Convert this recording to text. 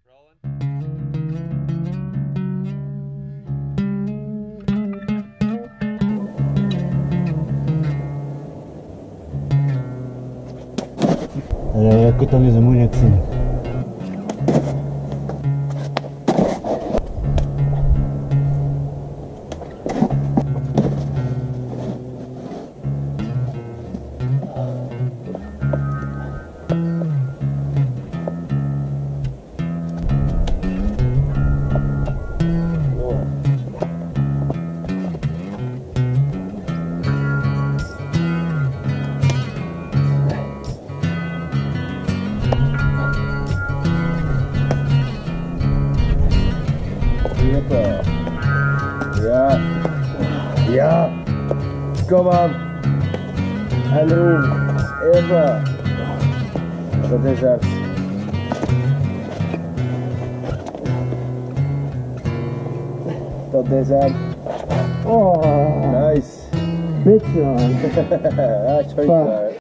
Ja, goed, dan is het moeilijk zien. Ja, ja, kom aan. Hallo, Eva. Dat is er. Dat is er. Oh, nice. Beetje man. Ja,